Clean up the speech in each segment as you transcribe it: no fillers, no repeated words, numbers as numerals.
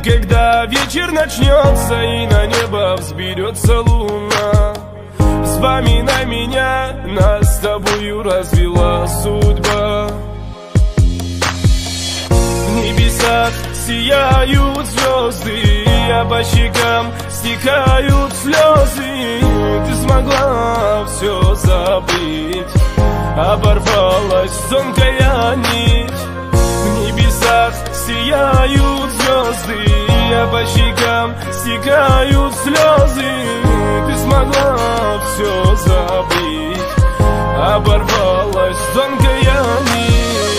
когда вечер начнется и на небо взберется луна. Вспоминай меня, нас с тобою развела судьба. В небесах сияют звезды, а по щекам стекают слезы. Ты смогла все забыть, оборвалась тонкая нить. В небесах сияют звезды, а по щекам стекают слезы. Ты смогла все забыть, оборвалась тонкая нить.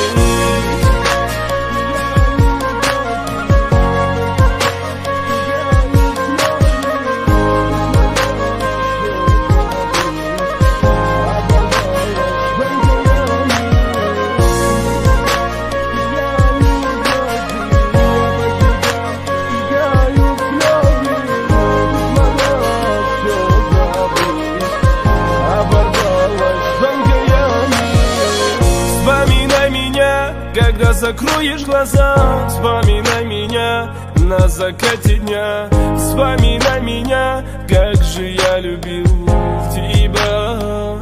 Когда закроешь глаза, вспоминай меня на закате дня. Вспоминай меня, как же я любил тебя.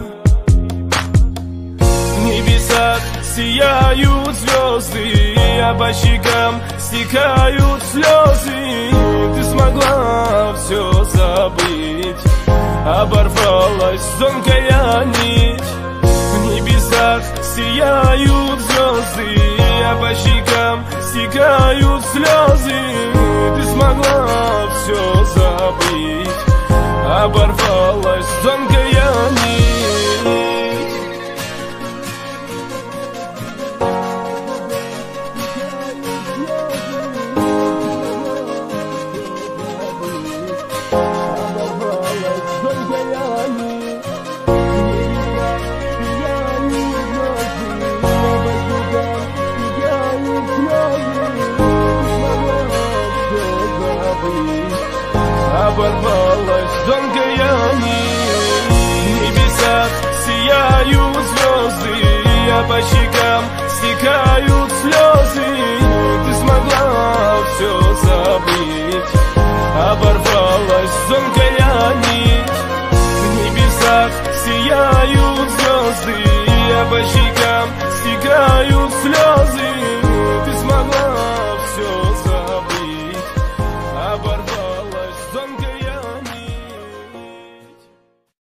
В небесах сияют звезды, а по щекам стекают слезы. Ты смогла все забыть, оборвалась тонкая нить. В небесах сияют звезды, а по щекам стекают слезы. Ты смогла все забыть, оборвалась тонкая нить. Оборвалась тонкая нить. В небесах сияют звезды, а по щекам стекают слезы. Ты смогла все забыть, оборвалась тонкая нить. В небесах сияют звезды,